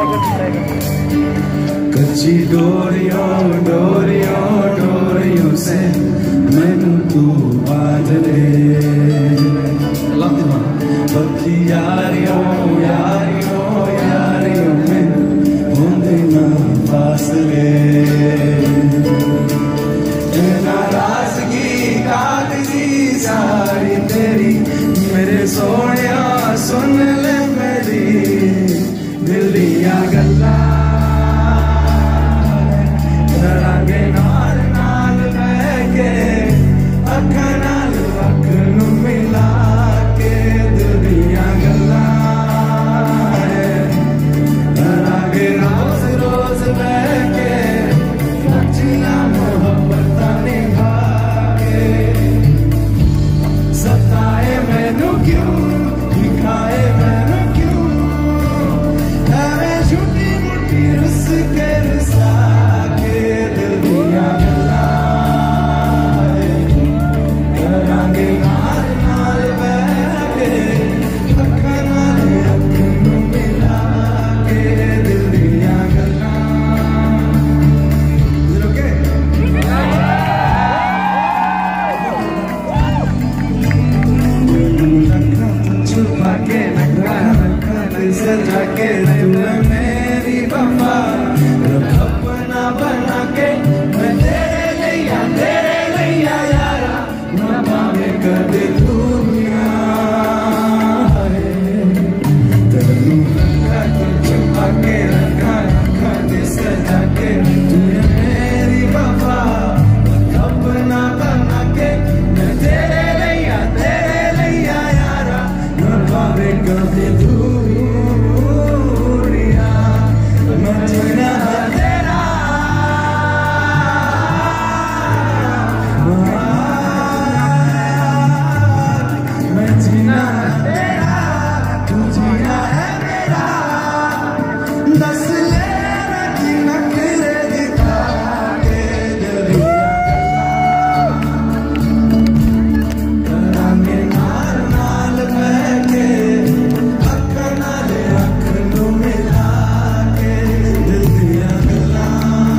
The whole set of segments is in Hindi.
कच्ची डोरियों से मैनू तू बांध ले पक्की यारियों में होंदे ना फासले नाराजगी कागजी सारी तेरी मेरे सोनिया सुन ले मेरी दिल दियां गल्लां करांगे नाल नाल बह के अखां नाल अख नूं मिला के दिल दियां गल्लां करांगे रोज रोज बह के सच्चियां मोहब्बतां निभा के सताए मैनू क्यों दिखाए मैनू क्यों ऐवें झूठी मुठी रुस के रुसा के दिल दियां गल्लां करांगे नाल नाल बह के अखां नाल अख नूं मिला के दिल दियां गल्लां ओके छुपा के नखा सजा के तू मेरी वफा अपना बना के मैं तेरे लिया यारा ना पावे कदे दुनिया तेनू रखा छुपा के रखा सजा के तू मेरी वफा अपना बना के मैं तेरे लिया यारा ना पावे कदे दुनिया मैं जीना तेरा मैं जीना तेरा तू जीना है मेरा दस ले रखी नखरे दिखा के दिल दियां करांगे नाल नाल बह के अख नाल अख नूं मिला के दिल दियां गल्लां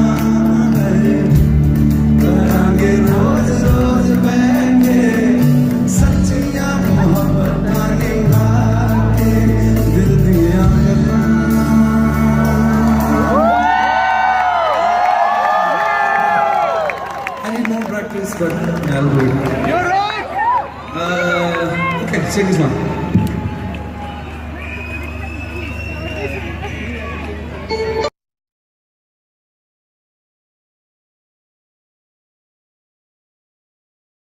करांगे रोज रोज बह के सच्चियां मोहब्बतां निभा के दिल दियां गल्लां I need more practice, but I'll do it. You're right. Okay, sing this one.